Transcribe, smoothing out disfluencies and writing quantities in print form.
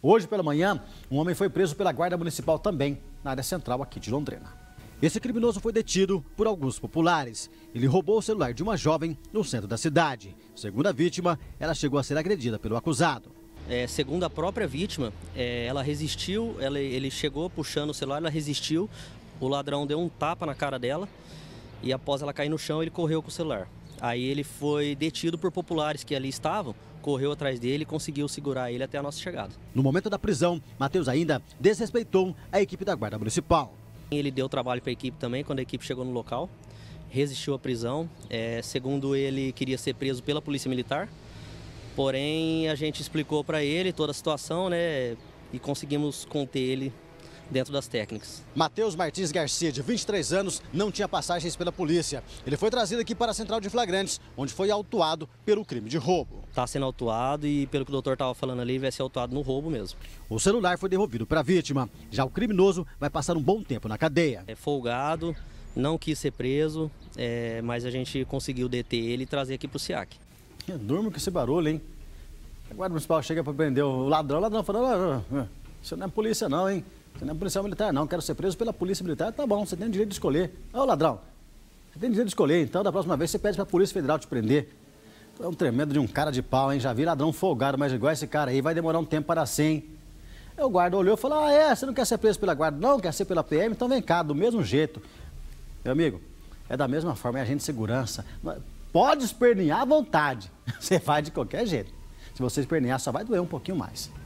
Hoje pela manhã, um homem foi preso pela Guarda Municipal também, na área central aqui de Londrina. Esse criminoso foi detido por alguns populares. Ele roubou o celular de uma jovem no centro da cidade. Segundo a vítima, ela chegou a ser agredida pelo acusado. Segundo a própria vítima, ela resistiu, ele chegou puxando o celular, ela resistiu, o ladrão deu um tapa na cara dela e após ela cair no chão, ele correu com o celular. Aí ele foi detido por populares que ali estavam, correu atrás dele e conseguiu segurar ele até a nossa chegada. No momento da prisão, Matheus ainda desrespeitou a equipe da Guarda Municipal. Ele deu trabalho para a equipe também, quando a equipe chegou no local, resistiu à prisão. Segundo ele, queria ser preso pela Polícia Militar, porém a gente explicou para ele toda a situação, né, e conseguimos conter ele dentro das técnicas. Matheus Martins Garcia, de 23 anos, não tinha passagens pela polícia. Ele foi trazido aqui para a Central de Flagrantes, onde foi autuado pelo crime de roubo. Está sendo autuado e, pelo que o doutor estava falando ali, vai ser autuado no roubo mesmo. O celular foi devolvido para a vítima. Já o criminoso vai passar um bom tempo na cadeia. É folgado, não quis ser preso, mas a gente conseguiu deter ele e trazer aqui para o SIAC. Eu durmo com esse barulho, hein? A Guarda Municipal chega para prender o ladrão fala, isso não é polícia não, hein? Você não é policial militar, não. Quero ser preso pela Polícia Militar. Tá bom, você tem o direito de escolher. Ô, ladrão, você tem o direito de escolher. Então, da próxima vez, você pede pra Polícia Federal te prender. Tu é um tremendo de um cara de pau, hein? Já vi ladrão folgado, mas igual esse cara aí, vai demorar um tempo para ser, hein? Aí o guarda olhou e falou, você não quer ser preso pela guarda? Não, quer ser pela PM? Então vem cá, do mesmo jeito. Meu amigo, é da mesma forma, é agente de segurança. Pode espernear à vontade. Você vai de qualquer jeito. Se você espernear, só vai doer um pouquinho mais.